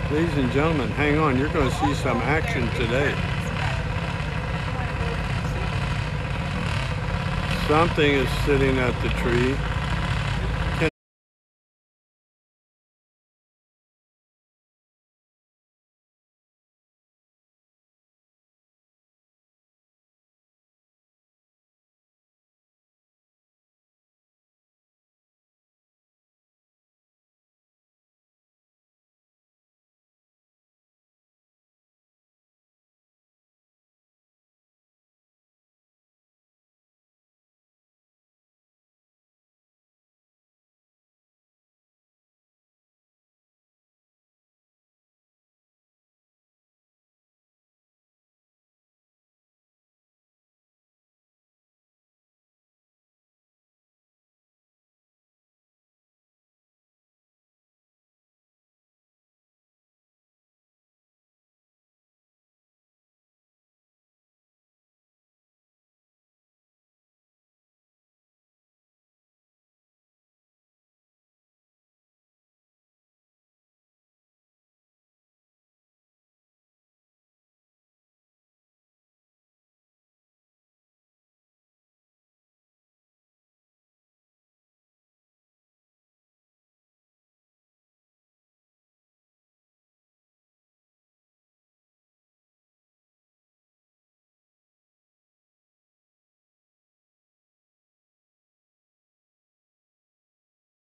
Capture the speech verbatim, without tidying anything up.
Ladies and gentlemen, hang on, you're going to see some action today. Something is sitting at the tree.